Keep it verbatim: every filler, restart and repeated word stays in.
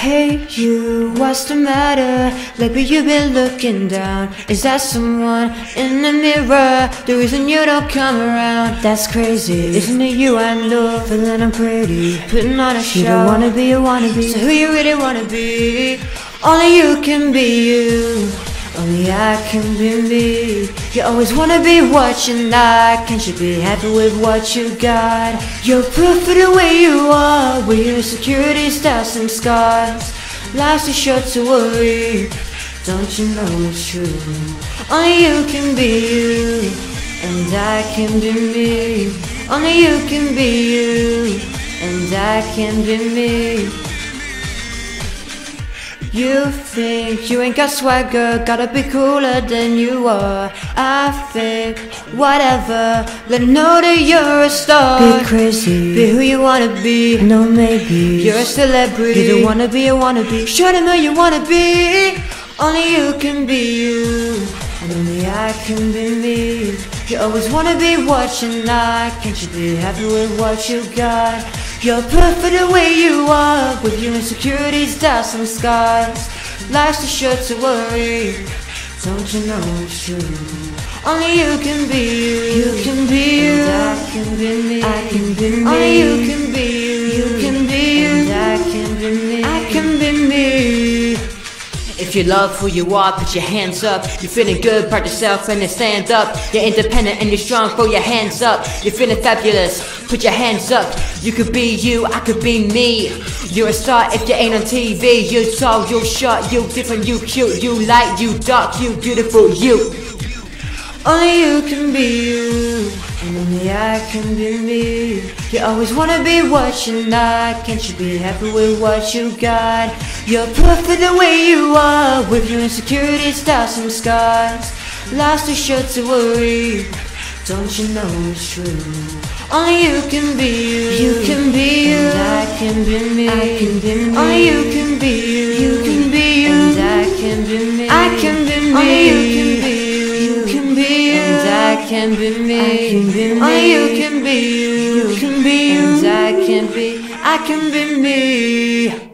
Hey you, what's the matter? Lately you've been looking down. Is that someone in the mirror? The reason you don't come around? That's crazy. Isn't it you I know? Feeling I'm pretty, putting on a show. You don't wanna be a wannabe. So who you really wanna be? Only you can be you. Only I can be me. You always wanna be what you're not. Can't you be happy with what you got? You're perfect the way you are, with your insecurities, doubts and scars. Life's too short to worry, don't you know it's true? Only you can be you, and I can be me. Only you can be you, and I can be me. You think you ain't got swagger, gotta be cooler than you are. I think, whatever, let them know that you're a star. Be crazy, be who you wanna be. No maybe, you're a celebrity. You don't wanna be a wannabe. Show them who you wanna be. Only you can be you, and only I can be me. You always wanna be what you're not. Can't you be happy with what you got? You're perfect the way you are, with your insecurities, doubts and scars. Life's too short to worry, don't you know it's true? Only you can be you, you can be you, and I can be me. I can be me. Only you can be you, you can be you, and I can be me. I can be me. If you love who you are, put your hands up. You're feeling good, proud yourself and then stand up. You're independent and you're strong, throw your hands up. You're feeling fabulous, put your hands up. You could be you, I could be me. You're a star if you ain't on T V. You tall, you short, you different, you cute. You light, you dark, you beautiful, you. Only you can be you, and only I can be me. You always wanna be what you're not. Can't you be happy with what you got? You're perfect the way you are, with your insecurities, doubts and scars. Life's too short to worry, don't you know it's true? Only you can be you, you can be you, and I can be me. I can be me. Only you can be you, you can be you, and I can be me. I can be me. Only you can be you, you can be you, and I can be me. I can be me. Only you can be you, you can be you, and I can be, I can be me.